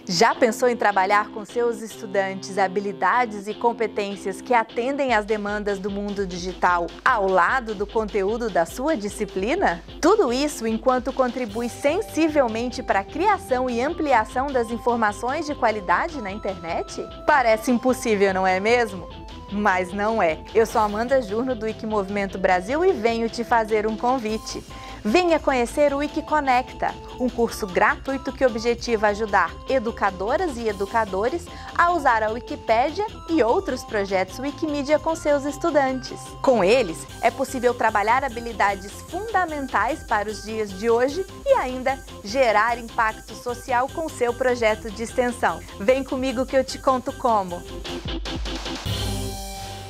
Já pensou em trabalhar com seus estudantes habilidades e competências que atendem às demandas do mundo digital ao lado do conteúdo da sua disciplina? Tudo isso enquanto contribui sensivelmente para a criação e ampliação das informações de qualidade na internet? Parece impossível, não é mesmo? Mas não é. Eu sou Amanda Jurno do Wikimovimento Brasil e venho te fazer um convite. Venha conhecer o Wikiconecta, um curso gratuito que objetiva ajudar educadoras e educadores a usar a Wikipédia e outros projetos Wikimedia com seus estudantes. Com eles, é possível trabalhar habilidades fundamentais para os dias de hoje e ainda gerar impacto social com seu projeto de extensão. Vem comigo que eu te conto como!